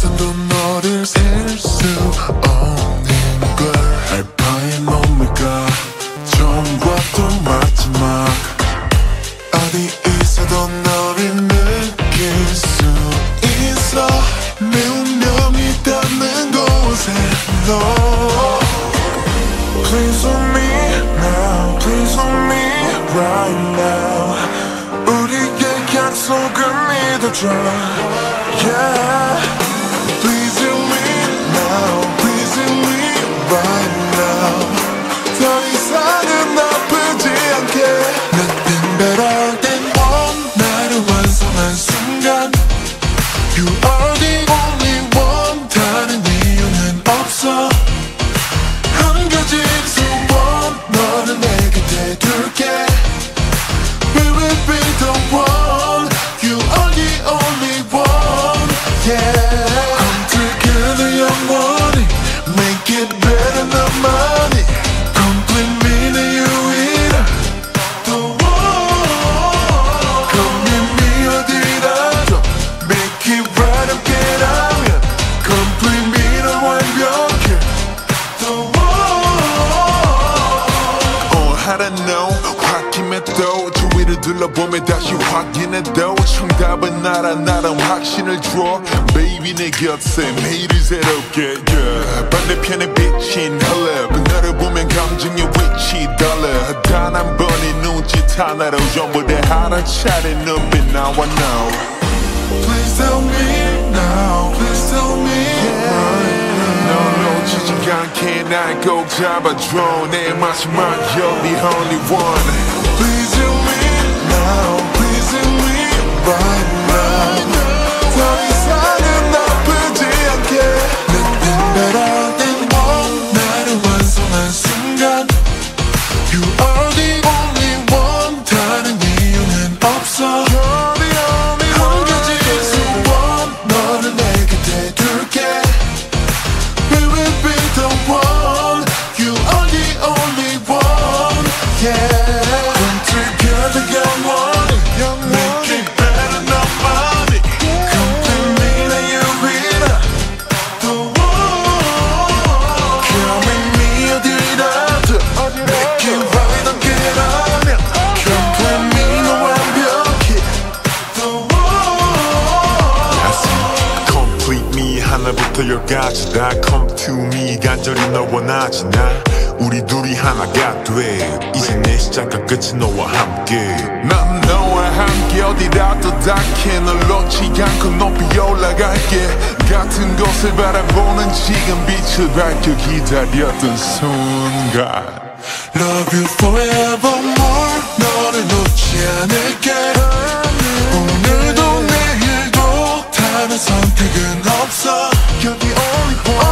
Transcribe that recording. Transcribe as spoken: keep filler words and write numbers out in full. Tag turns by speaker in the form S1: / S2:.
S1: 손도 너를 셀 수 없는 걸 알파의 몸일까 처음과 또 마지막 어디 있어도 너를 느낄 수 있어 내 운명이 닿는 곳에 너 Please on me now Please on me right now 우리의 약속을 믿어줘 Yeah Please on me now Please on me right now 더 이상은 아프지 않게 Nothing better than one 나를 완성한 순간 You are the only one 다른 이유는 없어 한 가지 소원 너를 내 곁에 둘게 We will be the one You are the only one Yeah Come together 영원히 Make it better than money Complete me 내 유일한 The one Come with me 어디라도 Make it right 함께라면 Complete me 너 완벽해 The one Oh I don't know 홧김에도 주위를 둘러보며 다시 확인해도 정답은 알아 나름 확신을 줘 Baby 내 곁에 매일을 새롭게 yeah. 반대편에 비친 헐레 너를 보면 감정의 위치 달라 단 한 번의 눈짓 하나로 전부 다 알아차린 눈빛 Now I know Please tell me now Please tell me right now 너 놓치지 않게 날 꼭 잡아줘 내 마지막 You're the only one Please tell me now Please tell me right now 더 이상은 아프지 않게 Nothing better than one 나를 완성한 순간 You are the only one 다른 이유는 없어 You're the only one 한 가지 소원 너를 내 곁에 둘게 We will be the one You are the only one Yeah Come together 영원히 Make it better than money Complete me 내 유일한 The one Come with me 어디라도 Make it right 함께라면 Complete me 너 완벽해 The one I see Complete me 하나부터 열까지 다 Come to me 간절히 널 원하지 나 우리 둘이 하나가 돼 이제 내 시작과 끝이 너와 함께 난 너와 함께 어디라도 닿게 널 놓지 않고 높이 올라갈게 같은 곳을 바라보는 지금 빛을 밝혀 기다렸던 순간 Love you forevermore 너를 놓지 않을게 오늘도 내일도 다른 선택은 없어 You're the only one